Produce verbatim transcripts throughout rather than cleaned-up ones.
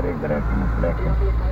care dracu nu pleacă.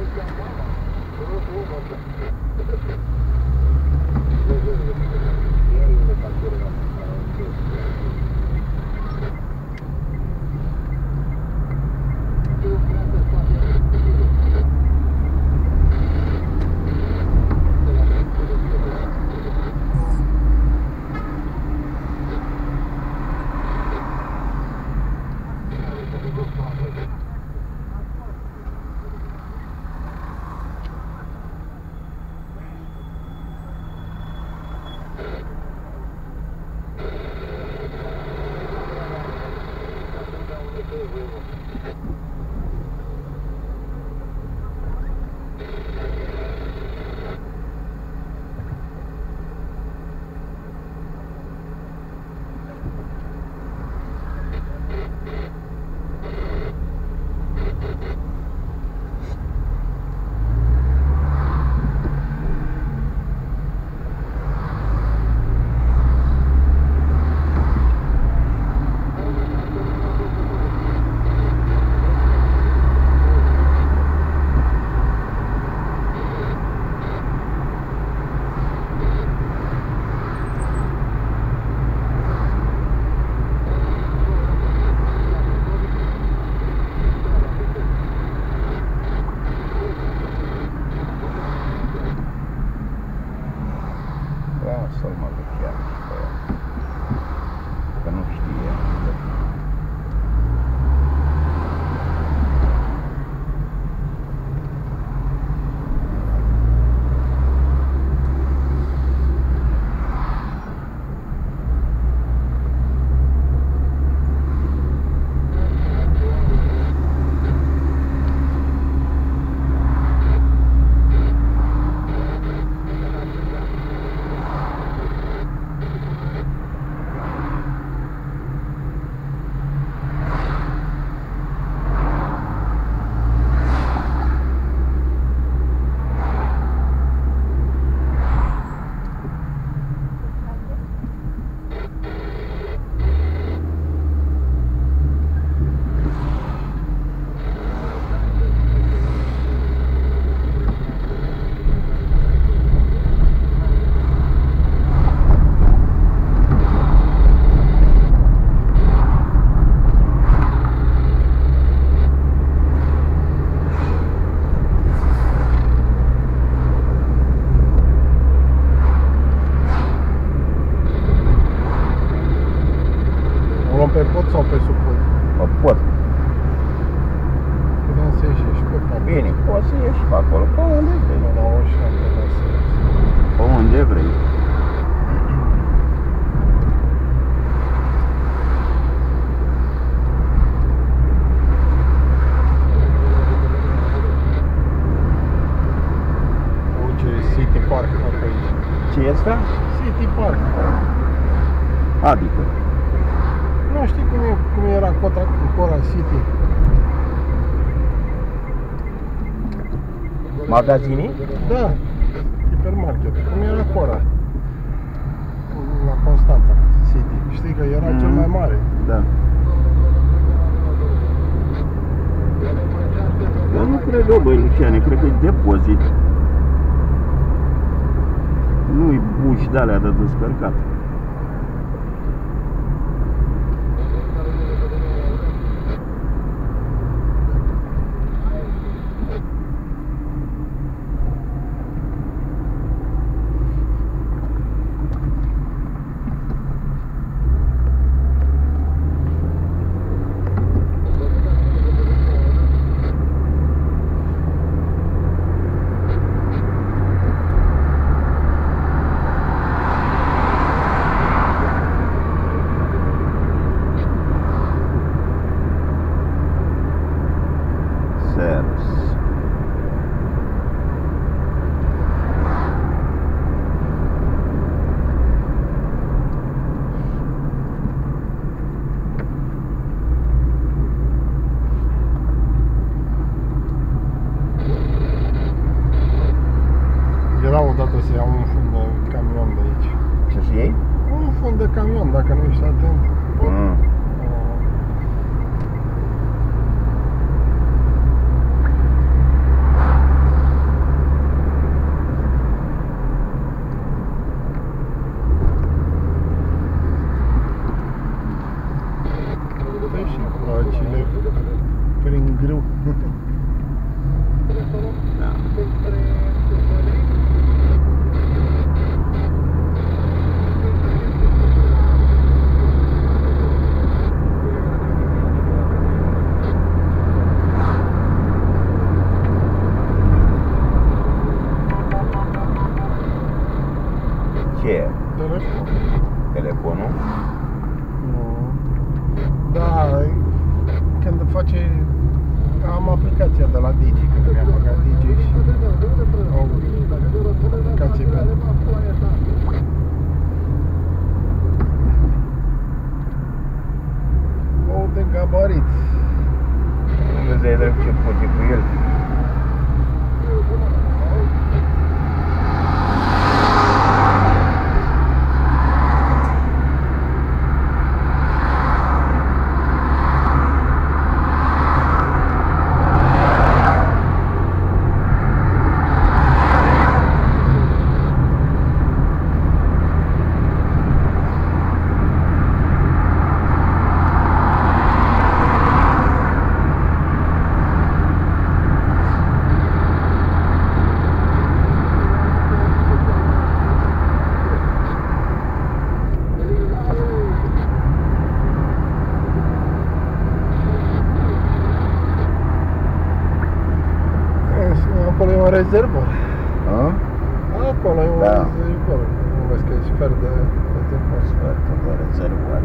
Să-l mă duc chiar pe ea, că nu știe. Pe pod sau pe sub pod? Pe pod. Putem să ieși și pe pod. Bine, poți să ieși pe acolo, pe unde vrei. La o și am putea să ieși. Pe unde vrei. O, ce City Park pe aici. Ce e asta? City Park. Adică? Nu știi cum, e, cum era Cora, Cora City? Magazinii? Da, hipermarket. Cum era Cora? La Constanța City. Știi că era mm-hmm. cel mai mare. Da. Eu nu cred eu, băi, Luciane, cred că e depozit. Nu-i buși de-alea de descărcat. odată să iau un fund de camion de aici. Ce-ți iei? Un fund de camion, dacă nu ești atent. Mm. și le prind greu. Da. Ce e? Telefon. Telefonul? Nu. Da, când face... Am aplicația de la Digi, când mi-am băgat Digi și au aplicație pentru. O de gabarit. Nu îți dai drept ce poate cu el. Acolo e un rezervor. A? Acolo e un Da. rezervor. Nu vezi că e sfert de rezervor. Sfertul de rezervoare.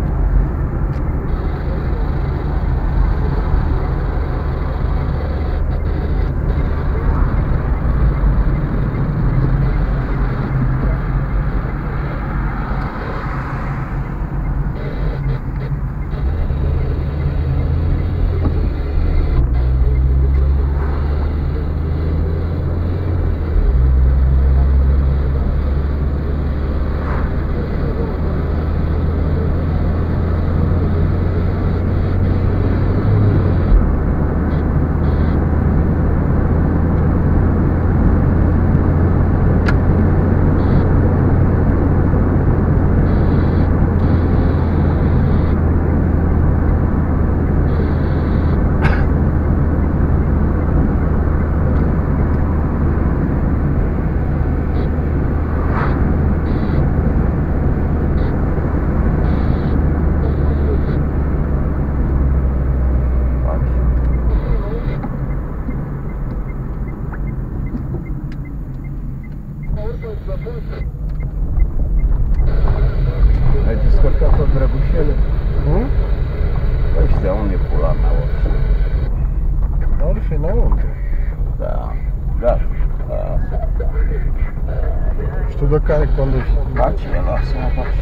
Ai descărcat tot drăgușele? Hmm? Ăștia unde pula mea o fi? Ar fi înăuntru. Da, gata. Lasă. Și tu de care conduci? Faci, lasă-mă, faci.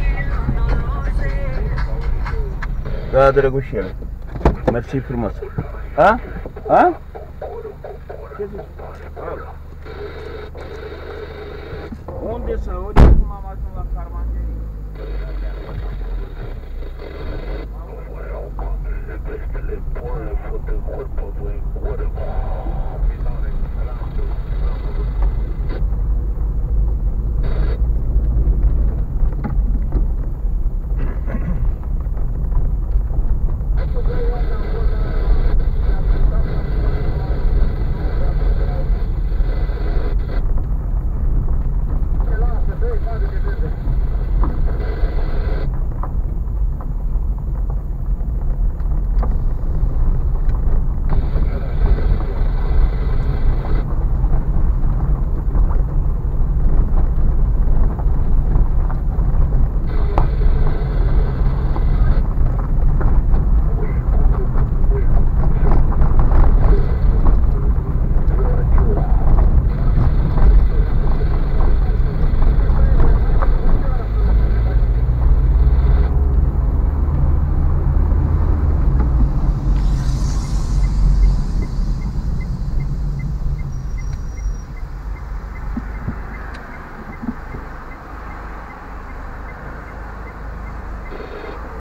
Da, drăgușele. Mersi frumos. A? A? Ce zici? Unde să aude?